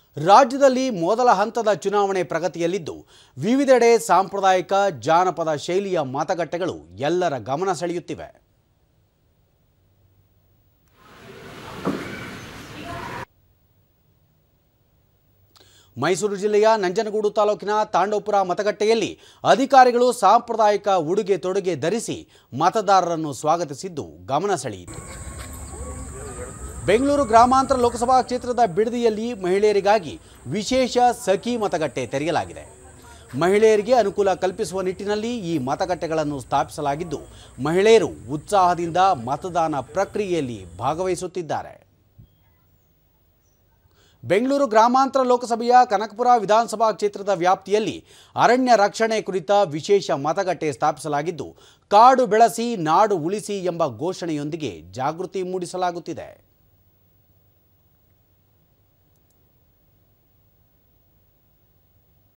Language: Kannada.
ರಾಜ್ಯದಲ್ಲಿ ಮೊದಲ ಹಂತದ ಚುನಾವಣೆ ಪ್ರಗತಿಯಲ್ಲಿದ್ದು ವಿವಿಧೆಡೆ ಸಾಂಪ್ರದಾಯಿಕ ಜಾನಪದ ಶೈಲಿಯ ಮತಗಟ್ಟೆಗಳು ಎಲ್ಲರ ಗಮನ ಸೆಳೆಯುತ್ತಿವೆ. ಮೈಸೂರು ಜಿಲ್ಲೆಯ ನಂಜನಗೂಡು ತಾಲೂಕಿನ ತಾಂಡವಪುರ ಮತಗಟ್ಟೆಯಲ್ಲಿ ಅಧಿಕಾರಿಗಳು ಸಾಂಪ್ರದಾಯಿಕ ಉಡುಗೆ ತೊಡುಗೆ ಧರಿಸಿ ಮತದಾರರನ್ನು ಸ್ವಾಗತಿಸಿದ್ದು ಗಮನ ಸೆಳೆಯಿತು. ಬೆಂಗಳೂರು ಗ್ರಾಮಾಂತರ ಲೋಕಸಭಾ ಕ್ಷೇತ್ರದ ಬಿಡದಿಯಲ್ಲಿ ಮಹಿಳೆಯರಿಗಾಗಿ ವಿಶೇಷ ಸಖಿ ಮತಗಟ್ಟೆ ತೆರೆಯಲಾಗಿದೆ. ಮಹಿಳೆಯರಿಗೆ ಅನುಕೂಲ ಕಲ್ಪಿಸುವ ನಿಟ್ಟಿನಲ್ಲಿ ಈ ಮತಗಟ್ಟೆಗಳನ್ನು ಸ್ಥಾಪಿಸಲಾಗಿದ್ದು ಮಹಿಳೆಯರು ಉತ್ಸಾಹದಿಂದ ಮತದಾನ ಪ್ರಕ್ರಿಯೆಯಲ್ಲಿ ಭಾಗವಹಿಸುತ್ತಿದ್ದಾರೆ. ಬೆಂಗಳೂರು ಗ್ರಾಮಾಂತರ ಲೋಕಸಭೆಯ ಕನಕಪುರ ವಿಧಾನಸಭಾ ಕ್ಷೇತ್ರದ ವ್ಯಾಪ್ತಿಯಲ್ಲಿ ಅರಣ್ಯ ರಕ್ಷಣೆ ಕುರಿತ ವಿಶೇಷ ಮತಗಟ್ಟೆ ಸ್ಥಾಪಿಸಲಾಗಿದ್ದು ಕಾಡು ಬೆಳೆಸಿ ನಾಡು ಉಳಿಸಿ ಎಂಬ ಘೋಷಣೆಯೊಂದಿಗೆ ಜಾಗೃತಿ ಮೂಡಿಸಲಾಗುತ್ತಿದೆ.